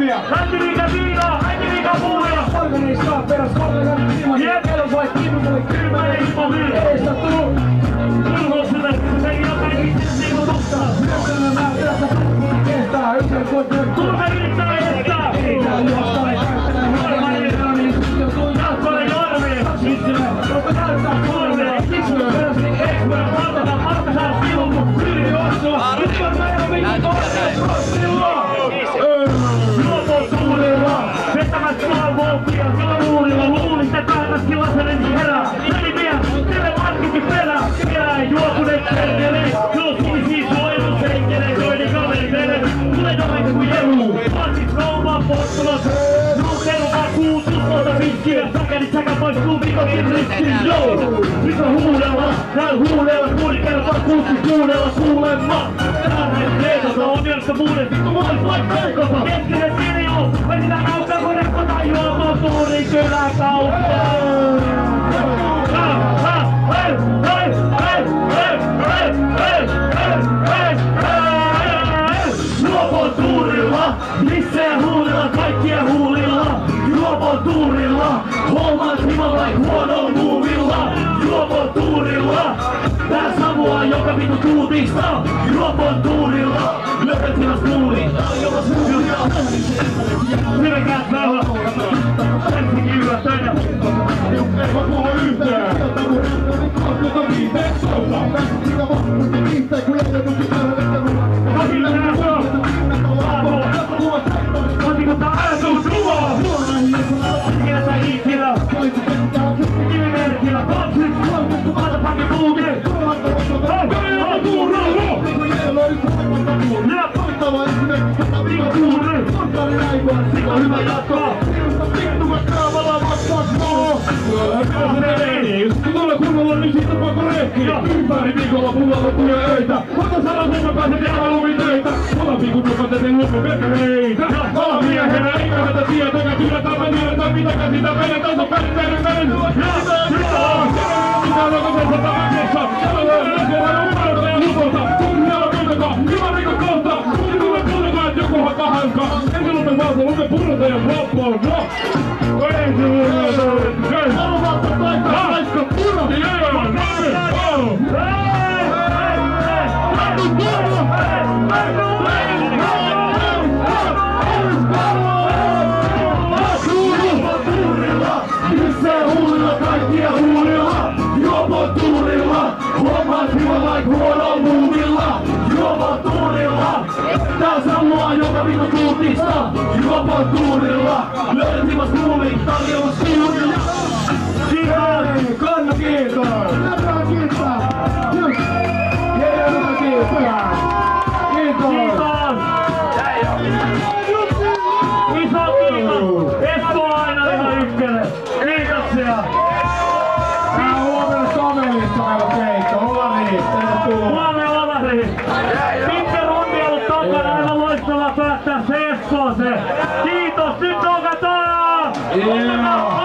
viinuja. Kaikki viinaa, kaikki muuja. Organisaa peräs kollegan ilman. Kello vai kiinni, mulle kylmä ja ilman viin. Eestä tuu. Tulkoisena, se ei ole kaikki niinku totta. Yösänä mä yössä kaikki kestää. Yksin kotiin. Turha yrittää estää. Ei tää juostaa, ei käyttää. Hienoa niin, jos tuu Jatkolle jormi. Sitsille, rupes näyttää kuulee. Sitsille peräsni ekspert. Marta saa silmu. Yli juossua. Nyt on meidän mikki kohdalla. Tuulilla, vetämät valvoopia, tuulilla, luulista päivästi lasenensi herää. Veli mies, teille markkikin perää, elää juopuneet perkele, jos tulisi suojelusenkele, joiden kaveriteille, tulee domekka kuin jeluu. Markit rouva pottulas, sinun tervaa kuutus, ota pitkiä, säkälit säkä poistuu vikokin ristiin, joo! Missä huudella, näin huudella, kuulikelpa kuutti kuudella kuulemma. Tänään leikata on mielettömuudet, vittu vois laittaa keskinen kirjo, vesitään aukkaan kun rekkota juomaan tuuri kyläkauppaan. Juopon tuurilla, missään huulilla, kaikkien huulilla. Juopon tuurilla, hommat himalla huonoon muuvilla. Juopon tuurilla, tää savua joka vitu tuutista. Juopon tuurilla, löpetilas tuuli. Hyväkäät nauha, ensikin yllättäjä. Ei voi puhua yhtään. Kokilla nää saa. Kotiko tää ajatus luo? Kieltä ikinä. Nimimerkillä kopsit. Maata pankin puukin. Hyvä jatkoa! Tuolla kunnolla niin siitä pakko rehkiä. Ympäri viikolla loppuja öitä. Ota salakumman pääset jäävä lumitöitä. Olla viikun tetin loppu perkeleitä. Olla miehenä eikä hätä tietoja. Kyllä tämä tiedetään mitäkä sitä vedetään. On perinteinen menen. Mitä rokoteessa tamakessa? Siellä löydä siellä umarta ja lupota. Siellä kuitenkaan. Hyvä rikko kohta. Kuitenkaan kuitenkaan, että joku hakkaa hankaa. Ensin lupe valta, lupe purrata ja floppoon. Ei se muuta. Alvalta taikkaa laiska purra. Juopon tuurilla, hommat himalla huonoon muuvilla. Juopon tuurilla, tää sammua joka viikko tuutista. Juopon tuurilla, löydät himas muuvin, tarjolla suurilla. Kiitos! Kannu kiitos! Lämpää kiitos! Hienoa kiitos! Kiitos! Iso kiitos! Espoo aina ihan ykkönen! Kiitoksia! Huomenna Somelissa meillä on keikka. Olari, tervetuloa! Huomenna Olari! Pitkä rundi ollut takana, aivan loistavaa päättää se Espooseen! Kiitos! Nyt nokataan! Joo!